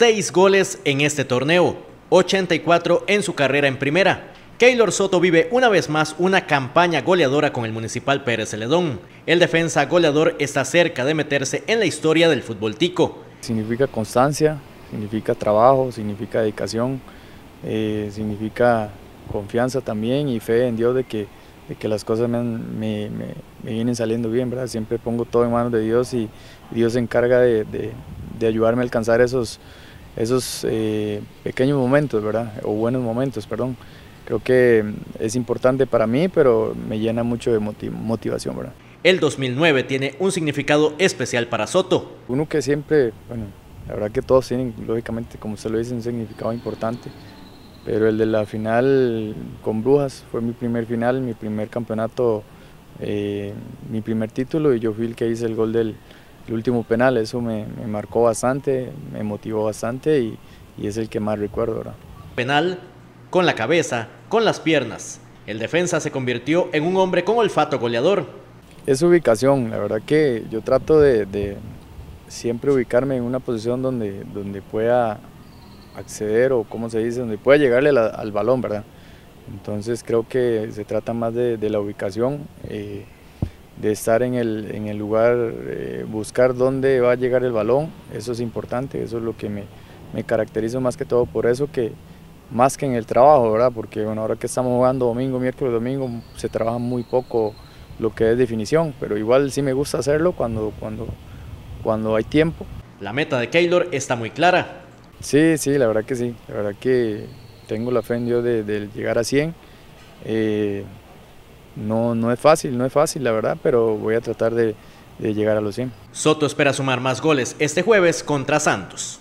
6 goles en este torneo, 84 en su carrera en primera. Keylor Soto vive una vez más una campaña goleadora con el Municipal Pérez Celedón. El defensa goleador está cerca de meterse en la historia del fútbol tico. Significa constancia, significa trabajo, significa dedicación, significa confianza también y fe en Dios de que las cosas me vienen saliendo bien, ¿verdad? Siempre pongo todo en manos de Dios y Dios se encarga de ayudarme a alcanzar esos pequeños momentos, ¿verdad? O buenos momentos, perdón. Creo que es importante para mí, pero me llena mucho de motivación, ¿verdad? El 2009 tiene un significado especial para Soto. Uno que siempre, bueno, la verdad que todos tienen, lógicamente, como usted lo dice, un significado importante, pero el de la final con Brujas fue mi primer final, mi primer campeonato, mi primer título, y yo fui el que hice el gol del último penal. Eso me marcó bastante, me motivó bastante y es el que más recuerdo, ¿verdad? Penal con la cabeza, con las piernas. El defensa se convirtió en un hombre con olfato goleador. Es ubicación, la verdad que yo trato de siempre ubicarme en una posición donde pueda acceder, o como se dice, donde pueda llegarle al balón, ¿verdad? Entonces creo que se trata más de la ubicación, de estar en el lugar, buscar dónde va a llegar el balón. Eso es importante, eso es lo que me caracteriza más que todo, por eso que más que en el trabajo, ¿verdad? Porque bueno, ahora que estamos jugando domingo, miércoles, domingo, se trabaja muy poco lo que es definición, pero igual sí me gusta hacerlo cuando hay tiempo. La meta de Keylor está muy clara. Sí, la verdad que sí, la verdad que tengo la fe en Dios de llegar a 100. No es fácil, la verdad, pero voy a tratar de llegar a los 100. Soto espera sumar más goles este jueves contra Santos.